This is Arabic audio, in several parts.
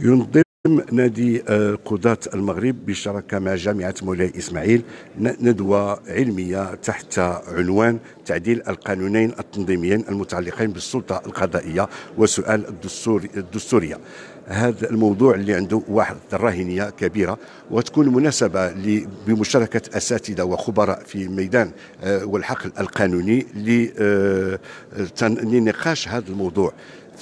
ينظم نادي قضاة المغرب بشراكة مع جامعة مولاي إسماعيل ندوة علمية تحت عنوان تعديل القانونين التنظيميين المتعلقين بالسلطة القضائية وسؤال الدستورية. هذا الموضوع اللي عنده واحد الراهنية كبيرة، وتكون مناسبة بمشاركة أساتذة وخبراء في ميدان والحقل القانوني لنقاش هذا الموضوع.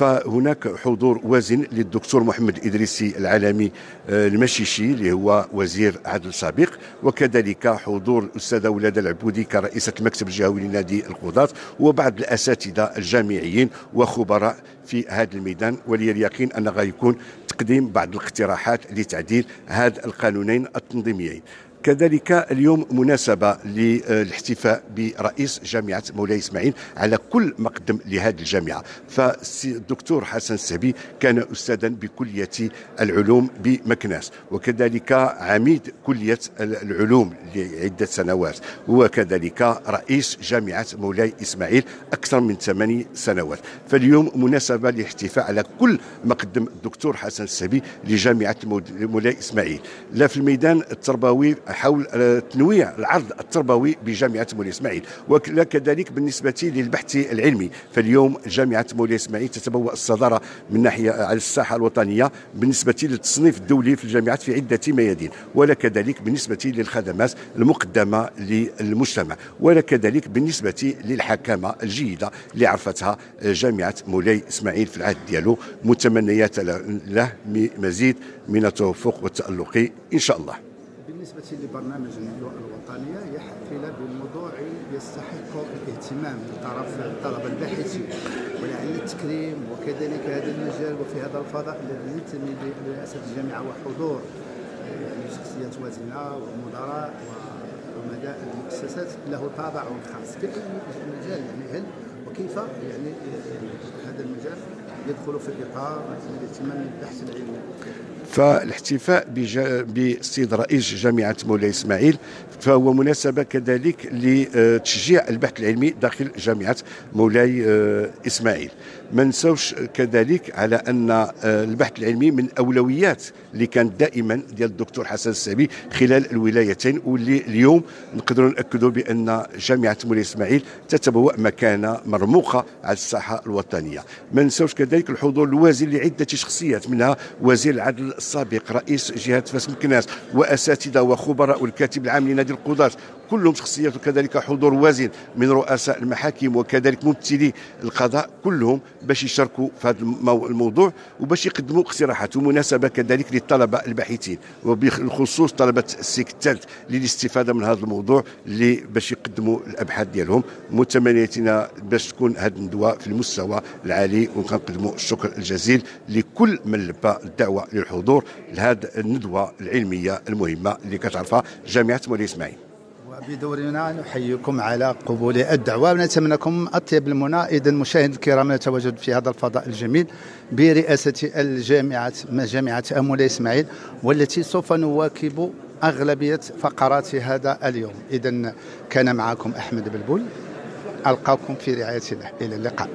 فهناك حضور وازن للدكتور محمد إدريسي العالمي المشيشي اللي هو وزير عدل سابق، وكذلك حضور الأستاذة ولادة العبودي كرئيسة المكتب الجهوي لنادي القضاة، وبعض الأساتذة الجامعيين وخبراء في هذا الميدان. ولي اليقين أن غيكون تقديم بعض الاقتراحات لتعديل هذا القانونين التنظيميين. كذلك اليوم مناسبة للاحتفاء برئيس جامعة مولاي إسماعيل على كل مقدم لهذه الجامعة. فالدكتور حسن السهبي كان أستاذا بكلية العلوم بمكناس، وكذلك عميد كلية العلوم لعدة سنوات، وكذلك رئيس جامعة مولاي إسماعيل أكثر من 8 سنوات. فاليوم مناسبة للاحتفاء على كل مقدم الدكتور حسن السهبي لجامعة مولاي إسماعيل، لا في الميدان التربوي حول تنويع العرض التربوي بجامعة مولاي إسماعيل، وكذلك بالنسبة للبحث العلمي. فاليوم جامعة مولاي إسماعيل تتبوأ الصدارة من ناحية على الساحة الوطنية بالنسبة للتصنيف الدولي في الجامعات في عدة ميادين، ولا كذلك بالنسبة للخدمات المقدمة للمجتمع، ولا كذلك بالنسبة للحكامة الجيدة اللي عرفتها جامعة مولاي إسماعيل في العهد ديالو. متمنيات له مزيد من التوفق والتألق إن شاء الله. بالنسبة لبرنامج اللؤلؤة الوطنية، هي حافلة بموضوع يستحق الاهتمام من طرف الطلبة الباحثين، ولعل التكريم وكذلك هذا المجال وفي هذا الفضاء الذي ينتمي لرئاسة الجامعة وحضور يعني شخصيات وازنة ومدراء وعمداء المؤسسات له طابع خاص في أي مجال. يعني هل وكيف يعني هذا المجال يدخل في إطار الاهتمام بالبحث العلمي؟ فالاحتفاء بالسيد رئيس جامعة مولاي إسماعيل فهو مناسبة كذلك لتشجيع البحث العلمي داخل جامعة مولاي إسماعيل. ما نسوش كذلك على أن البحث العلمي من أولويات اللي كانت دائما ديال الدكتور حسن السهبي خلال الولايتين، واللي اليوم نقدروا نأكدوا بأن جامعة مولاي إسماعيل تتبوأ مكانة مرموقة على الساحة الوطنية. ما نسوش كذلك الحضور الوازن لعدة شخصيات، منها وزير العدل السابق، رئيس جهة فاس مكناس، وأساتذة وخبراء، والكاتب العام لنادي القضاة، كلهم شخصيات، وكذلك حضور وازن من رؤساء المحاكم وكذلك ممثلي القضاء، كلهم باش يشاركوا في هذا الموضوع وباش يقدموا اقتراحات. ومناسبة كذلك للطلبة الباحثين وبالخصوص طلبة السيك الثالث للاستفادة من هذا الموضوع اللي باش يقدموا الأبحاث ديالهم. متمنياتنا باش تكون هذه الندوة في المستوى العالي، وكنقدموا الشكر الجزيل لكل من لبى الدعوة للحضور لهذه الندوة العلمية المهمة اللي كتعرفها جامعة مولاي إسماعيل. بدورنا نحييكم على قبول الدعوة ونتمنى لكم أطيب المنى. إذا المشاهد الكرام نتواجد في هذا الفضاء الجميل برئاسة جامعة مولاي إسماعيل، والتي سوف نواكب أغلبية فقرات هذا اليوم. إذا كان معكم أحمد بلبول، ألقاكم في رعاية الله، إلى اللقاء.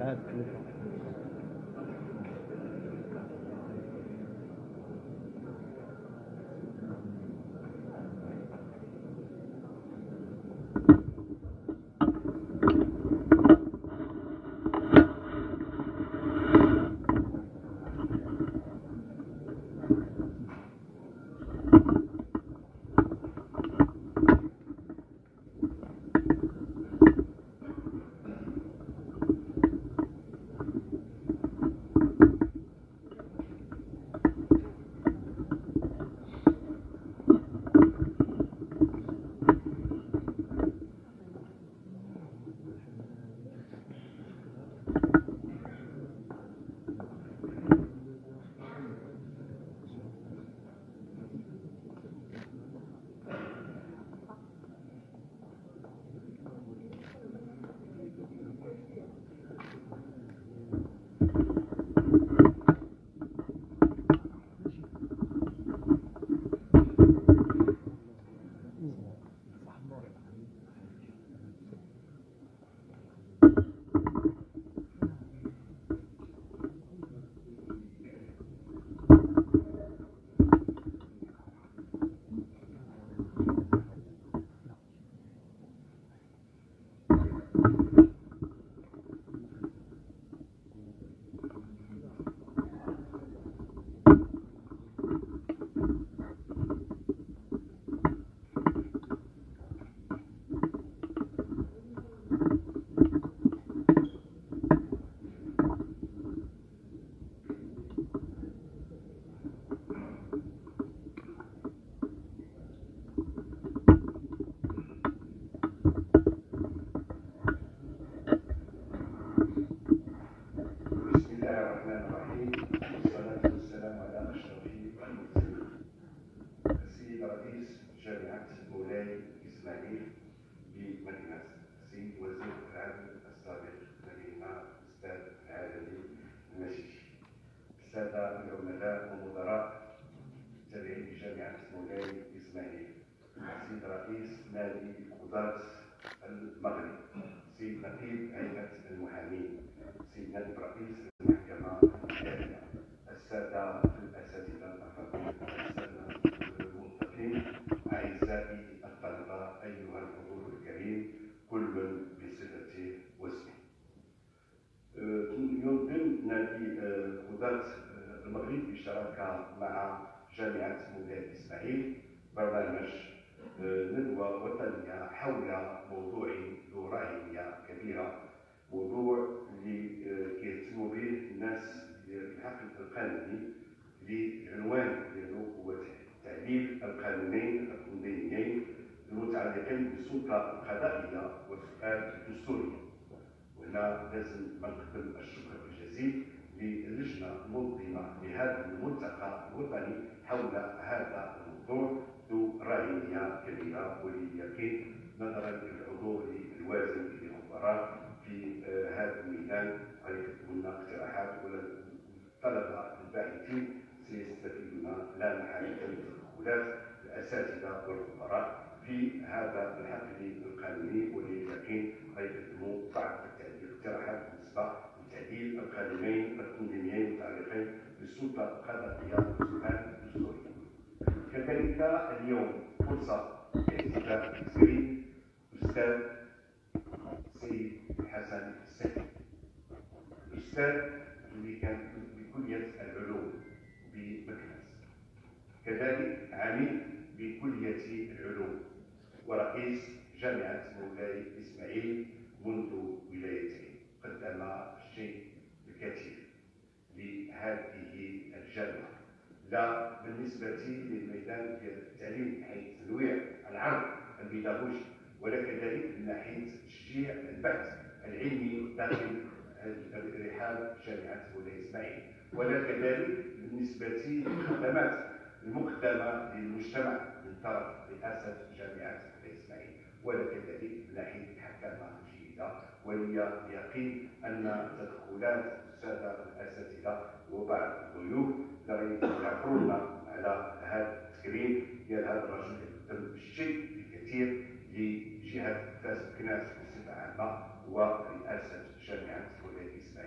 لجهه فاس مكناس بصفه عامه ورئاسه جامعه مولاي اسماعيل.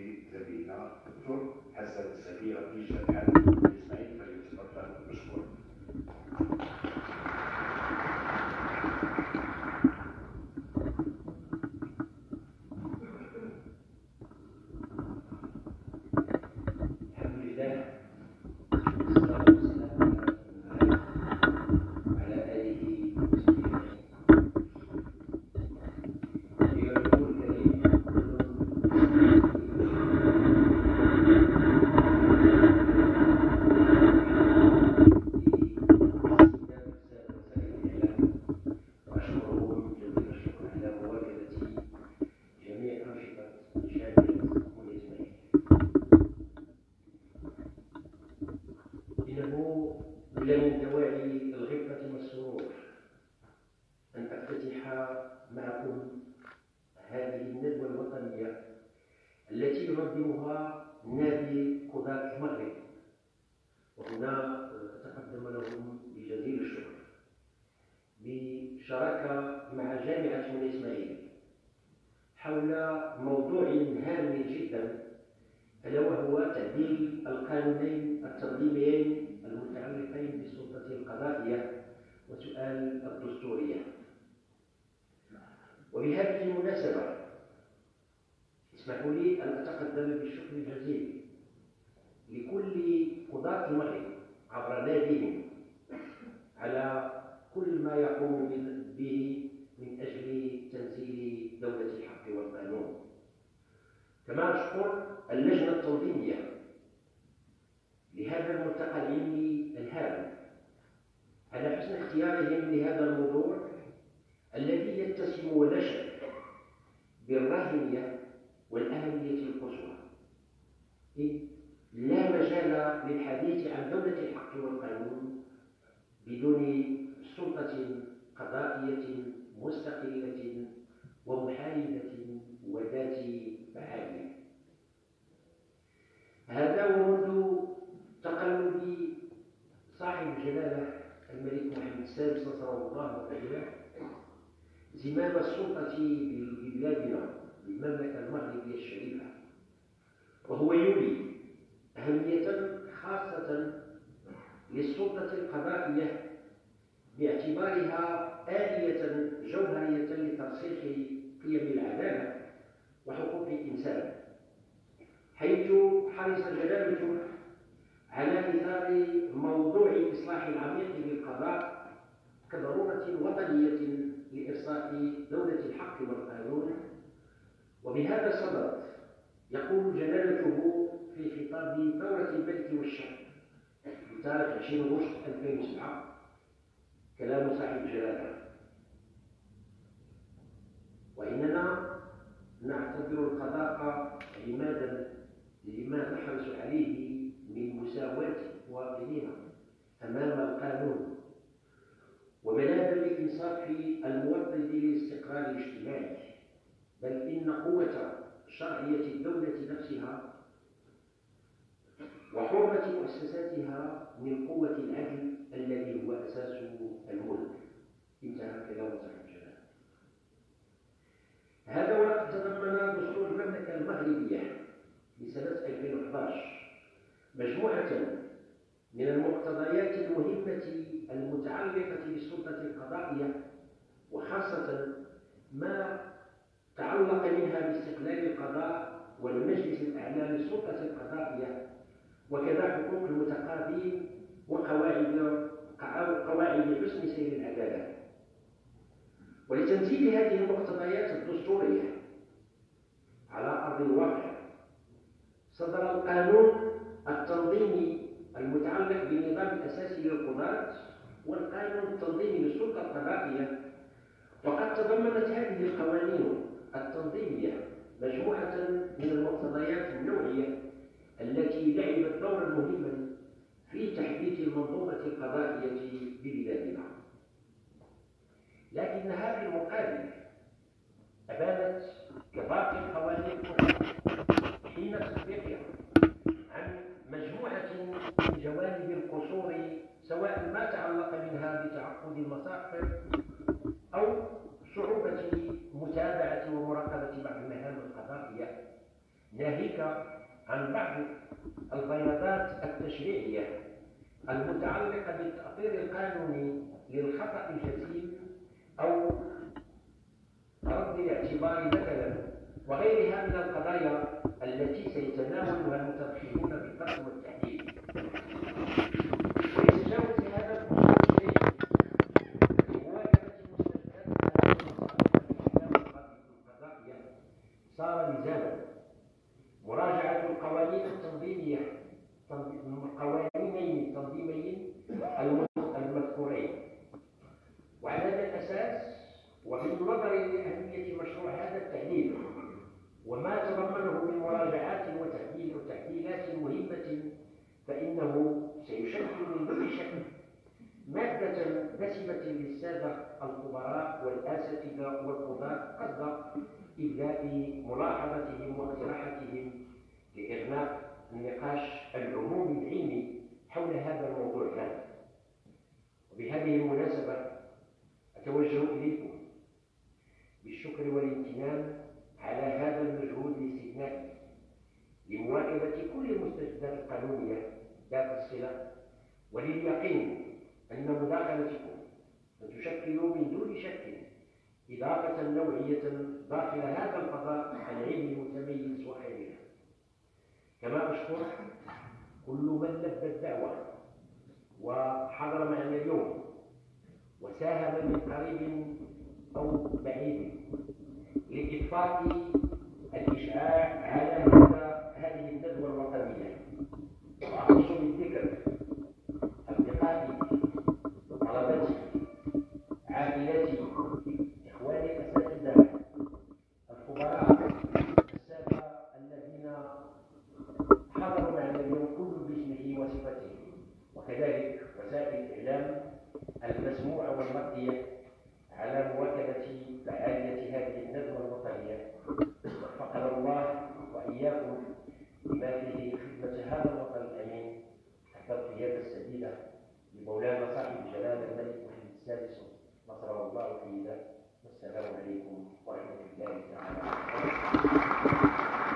لزميلنا الدكتور حسن السامي رئيس جامعة الإسماعيلي فليتفضل مشكورا. من دواعي الغبطة والسرور أن أفتتح معكم هذه الندوة الوطنية التي ينظمها نادي قضاة المغرب، وهنا أتقدم لهم بجزيل الشكر بشراكة مع جامعة الإسماعيلي حول موضوع هام جدا، ألا وهو تعديل القانونين التنظيميين المتعلقين بالسلطة القضائية وسؤال الدستورية. وبهذه المناسبة اسمحوا لي أن أتقدم بالشكر الجزيل لكل قضاة المغرب عبر ناديهم على كل ما يقوم به من أجل تنزيل دولة الحق والقانون. كما أشكر اللجنة التنظيمية لهذا الملتقى العلمي الهام على حسن اختيارهم لهذا الموضوع الذي يتسم ولا شك بالراهنية والأهمية القصوى. لا مجال للحديث عن دولة الحق والقانون بدون سلطة قضائية مستقلة ومحايدة وذات معالي. هذا ومنذ تقلب صاحب الجلالة الملك محمد السادس نصره الله وتعالى زمام السلطة ببلادنا المملكة المغربية الشريفة، وهو يولي أهمية خاصة للسلطة القضائية باعتبارها آلية جوهرية لترسيخ قيم العدالة وحقوق الإنسان، حيث حرص جلالته على إثار موضوع الإصلاح العميق للقضاء كضرورة وطنية لإرساء دولة الحق والقانون. وبهذا الصدد يقول جلالته في خطاب ثورة الملك والشعب بتاريخ 20 أغسطس 2007 كلام صاحب الجلالة: وإننا نعتبر القضاء عمادا لما نحرص عليه من مساواة مواطنينا أمام القانون وملاذا لإنصاف الموطن للاستقرار الاجتماعي، بل إن قوة شرعية الدولة نفسها وحرمة مؤسساتها من قوة العدل الذي هو أساس الملك. انتهى كلام صاحب الجلالة. هذا وقد تضمن دستور المملكة المغربية لسنة 2011 مجموعة من المقتضيات المهمة المتعلقة بالسلطة القضائية، وخاصة ما تعلق منها باستقلال القضاء والمجلس الأعلى للسلطة القضائية، وكذا حقوق المتقاضين وقواعد حسن سير العدالة. ولتنزيل هذه المقتضيات الدستورية على أرض الواقع صدر القانون التنظيمي المتعلق بالنظام الأساسي للقضاة والقانون التنظيمي للسلطة القضائية، وقد تضمنت هذه القوانين التنظيمية مجموعة من المقتضيات النوعية التي لعبت دورا مهما في تحديث المنظومة القضائية ببلادنا. لكنها في المقابل أبانت كباقي القوانين حين تصديقها عن مجموعة من جوانب القصور، سواء ما تعلق منها بتعقد المصائب أو صعوبة متابعة ومراقبة بعض المهام القضائية ناهيك عن بعض البيانات التشريعية المتعلقة بالتأطير القانوني للخطأ الجسيم أو رد الاعتبار مثلا وغيرها من القضايا التي سيتناولها المترشحون بالفصل والتحديد. ويتجاوز هذا الخصوص الشيء لمواجهة مستجدات القضائية صار لزاما مراجعة القوانين التنظيمية القوانينين التنظيميين المذكورين. وعلى هذا الأساس وبالنظر لأهمية مشروع هذا التحديد وما تضمنه من مراجعات وتعديلات مهمة فإنه سيشكل من دون شك مادة دسمة للسادة الخبراء والأساتذة والقضاة قصد إبداء ملاحظتهم واقتراحاتهم لإغلاق النقاش العمومي العلمي حول هذا الموضوع الهام. وبهذه المناسبة أتوجه إليكم بالشكر والامتنان على هذا المجهود الاستثنائي لمواكبة كل المستجدات القانونية ذات الصلة، ولليقين أن مداخلتكم ستشكل من دون شك إضافة نوعية داخل هذا الفضاء العلمي المتميز وخيرها. كما أشكر كل من لبى الدعوة وحضر معنا اليوم وساهم من قريب أو بعيد لإطفاء الإشعاع على هذه الندوة الوطنية. وأخص بالذكر أصدقائي، طلبتي، عائلتي، إخواني الأساتذة، الخبراء، السادة الذين حضروا معنا اليوم كل باسمه وصفته، وكذلك وسائل الإعلام المسموعة والمرئية على مواكبة فعالية هذه الندوة الوطنية. وفقنا الله وإياكم بما فيه خدمة هذا الوطن الأمين تحت القيادة السديدة لمولانا صاحب جلالة الملك محمد السادس نصره الله فينا. والسلام عليكم ورحمة الله تعالى وبركاته.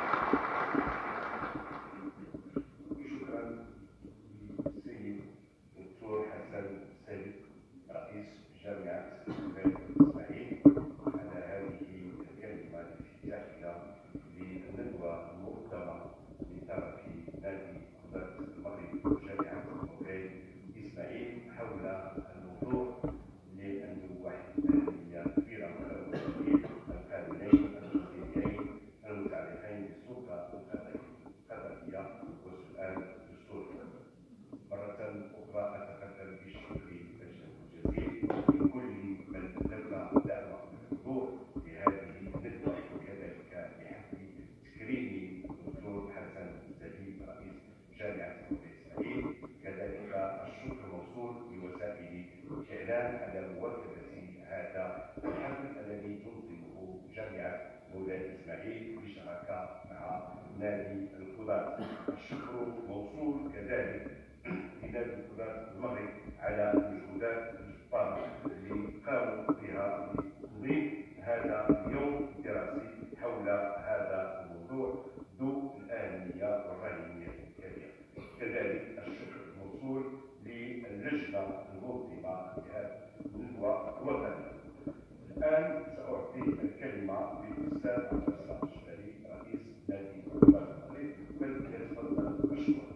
شكرا للسيد الدكتور حسن سالم رئيس جامعة بني إسماعيل على هذه الكلمة الافتتاحية للندوة المقدمة لطرف نادي قضاة المغرب جامعة بني إسماعيل حول الموضوع لأن واحد أهمية كبيرة من القانونين التشريعيين المتعلقين بالسلطة القضائية والسؤال الدستوري. مرة أخرى أتقدم بالشكر الجزيل لكل من لبى دعوة الحضور لهذه الندوة، وكذلك بحق تكريم الدكتور حسن سليم رئيس جامعة بني إسماعيل. كذلك الشكر موصول لوسائل الإعلام على مواكبة هذا الحفل الذي تنظمه جامعة مولاي إسماعيل بشراكة مع نادي القضاة. الشكر موصول كذلك لنادي القضاة المغرب على المجهودات الجبارة اللي قاموا بها لتنظيم هذا اليوم الدراسي حول هذا الموضوع ذو الأهمية والرهينية الكبيرة. كذلك الشكر موصول للجنة المنظمة لهذه الندوة الوطنية. الآن سأعطي الكلمة للأستاذ عبد الرزاق الشبالي رئيس نادي القضاة المغرب، فليتفضل مشكورا.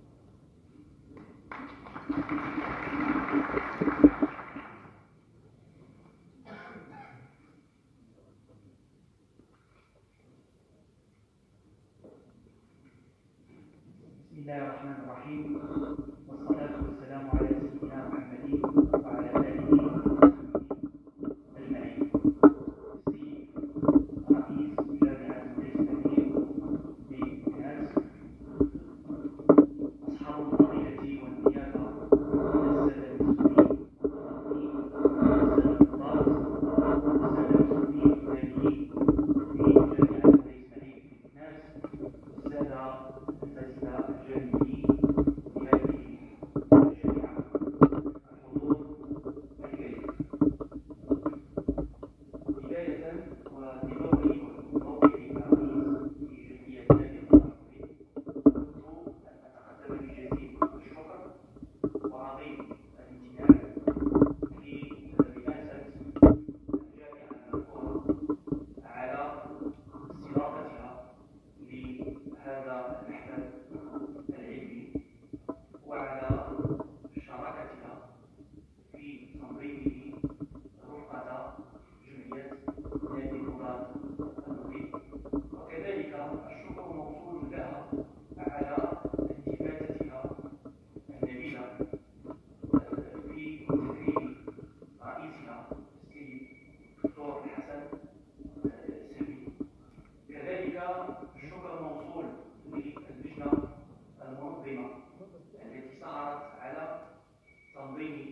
بسم الله الرحمن الرحيم، والصلاة والسلام على سيدنا محمد وعلى آله وصحبه أجمعين. السيد رئيس جامعة الإسلامية بمكناس، أصحاب الفضيلة والنيابة من السادة المسؤولين السادة القضاة، السادة المسؤولين الإداريين في جامعة الإسلامية بمكناس، السادة الأساتذة الجامعيين لهذه الجامعة، الحضور الكريم. بداية وبموقعي كرئيس في جمعية نادي الأحفاد العلمي وعلى شراكتها في تنظيمه رفقة جمعية نادي الكرة المغرب. وكذلك الشكر موصول لها على انتفاذتها النبيلة في تكريم رئيسها السيد الدكتور حسن سامي. كذلك الشكر موصول للجنة المنظمة التي سعرت على تنظيم